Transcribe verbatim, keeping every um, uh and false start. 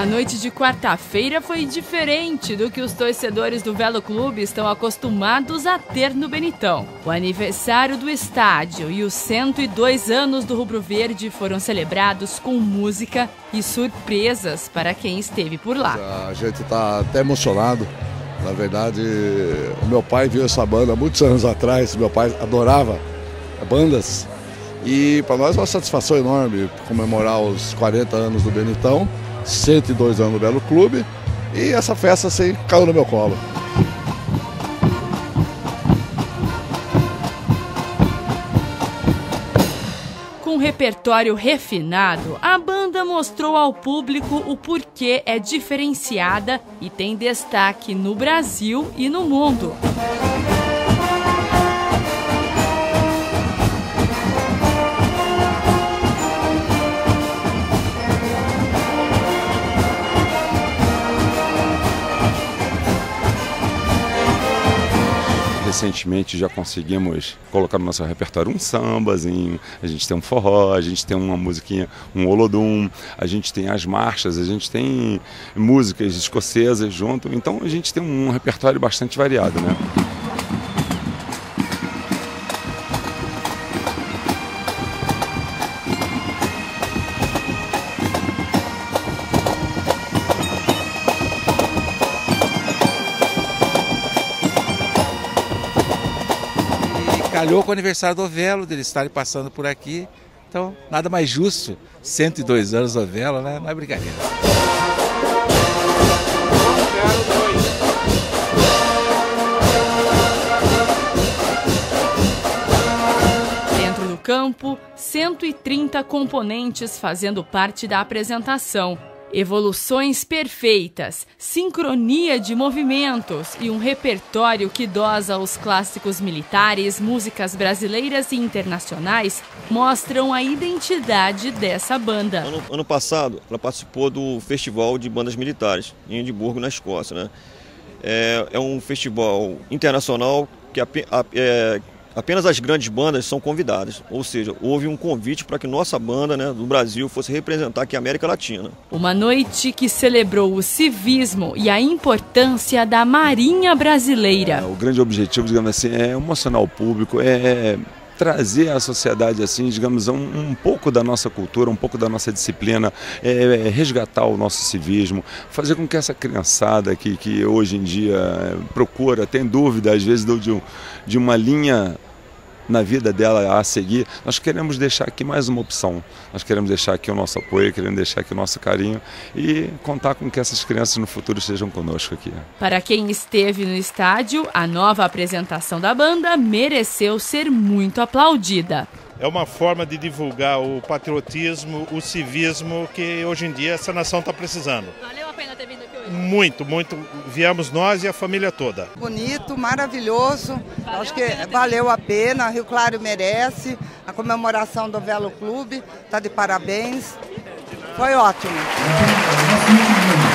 A noite de quarta-feira foi diferente do que os torcedores do Velo Clube estão acostumados a ter no Benitão. O aniversário do estádio e os cento e dois anos do Rubro Verde foram celebrados com música e surpresas para quem esteve por lá. A gente está até emocionado. Na verdade, o meu pai viu essa banda há muitos anos atrás. Meu pai adorava bandas. E para nós é uma satisfação enorme comemorar os quarenta anos do Benitão, cento e dois anos do Velo Clube, e essa festa assim caiu no meu colo. Com um repertório refinado, a banda mostrou ao público o porquê é diferenciada e tem destaque no Brasil e no mundo. Recentemente já conseguimos colocar no nosso repertório um sambazinho, a gente tem um forró, a gente tem uma musiquinha, um olodum, a gente tem as marchas, a gente tem músicas escocesas junto, então a gente tem um repertório bastante variado, né? Calhou com o aniversário do Velo, deles estarem passando por aqui. Então, nada mais justo. cento e dois anos do Velo, né? Não é brincadeira. Dentro do campo, cento e trinta componentes fazendo parte da apresentação. Evoluções perfeitas, sincronia de movimentos e um repertório que dosa os clássicos militares, músicas brasileiras e internacionais mostram a identidade dessa banda. Ano, ano passado, ela participou do Festival de Bandas Militares, em Edimburgo, na Escócia, né? É, é um festival internacional que é, apenas as grandes bandas são convidadas, ou seja, houve um convite para que nossa banda, né, do Brasil fosse representar aqui a América Latina. Uma noite que celebrou o civismo e a importância da Marinha Brasileira. O grande objetivo, digamos assim, é emocionar o público, é trazer à sociedade, assim, digamos, um, um pouco da nossa cultura, um pouco da nossa disciplina, é, é resgatar o nosso civismo, fazer com que essa criançada que, que hoje em dia procura, tem dúvida, às vezes, de, um, de uma linha na vida dela a seguir, nós queremos deixar aqui mais uma opção, nós queremos deixar aqui o nosso apoio, queremos deixar aqui o nosso carinho e contar com que essas crianças no futuro estejam conosco aqui. Para quem esteve no estádio, a nova apresentação da banda mereceu ser muito aplaudida. É uma forma de divulgar o patriotismo, o civismo que hoje em dia essa nação está precisando. Valeu a pena ter vindo aqui hoje? Muito, muito. Viemos nós e a família toda. Bonito, maravilhoso. Valeu Acho que a valeu a pena. Rio Claro merece. A comemoração do Velo Clube está de parabéns. Foi ótimo.